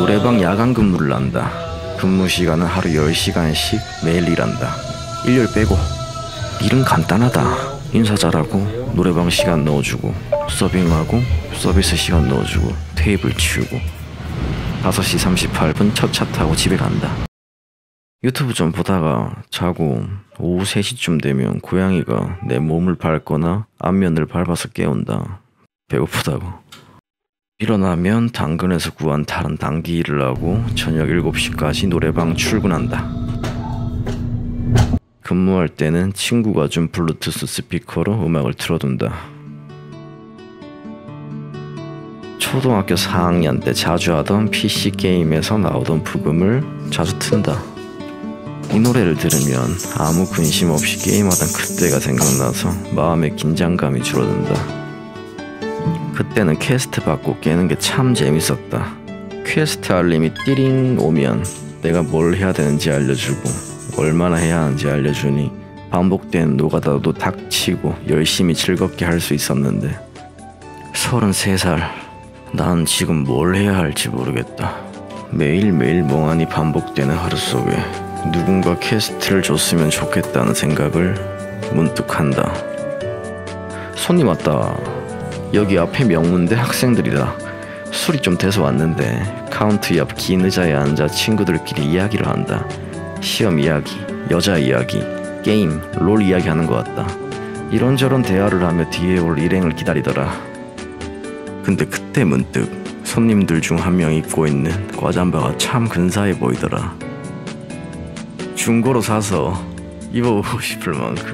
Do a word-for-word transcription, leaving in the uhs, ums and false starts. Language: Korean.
노래방 야간 근무를 한다. 근무 시간은 하루 열 시간씩 매일 일한다. 일요일 빼고. 일은 간단하다. 인사 잘하고 노래방 시간 넣어주고 서빙하고 서비스 시간 넣어주고 테이블 치우고 다섯 시 삼십팔 분 첫 차 타고 집에 간다. 유튜브 좀 보다가 자고 오후 세 시쯤 되면 고양이가 내 몸을 밟거나 앞면을 밟아서 깨운다. 배고프다고. 일어나면 당근에서 구한 다른 당기 일을 하고 저녁 일곱 시까지 노래방 출근한다. 근무할 때는 친구가 준 블루투스 스피커로 음악을 틀어둔다. 초등학교 사 학년 때 자주 하던 피씨 게임에서 나오던 부금을 자주 튼다. 이 노래를 들으면 아무 근심 없이 게임하던 그때가 생각나서 마음의 긴장감이 줄어든다. 그때는 퀘스트 받고 깨는 게 참 재밌었다. 퀘스트 알림이 띠링 오면 내가 뭘 해야 되는지 알려주고 얼마나 해야 하는지 알려주니 반복된 노가다도 닥치고 열심히 즐겁게 할 수 있었는데 서른세 살 난 지금 뭘 해야 할지 모르겠다. 매일매일 멍하니 반복되는 하루 속에 누군가 퀘스트를 줬으면 좋겠다는 생각을 문득 한다. 손님 왔다. 여기 앞에 명문대 학생들이다. 술이 좀 돼서 왔는데 카운트 옆 긴 의자에 앉아 친구들끼리 이야기를 한다. 시험 이야기, 여자 이야기, 게임, 롤 이야기 하는 것 같다. 이런저런 대화를 하며 뒤에 올 일행을 기다리더라. 근데 그때 문득 손님들 중 한 명 입고 있는 과잠바가 참 근사해 보이더라. 중고로 사서 입어보고 싶을 만큼.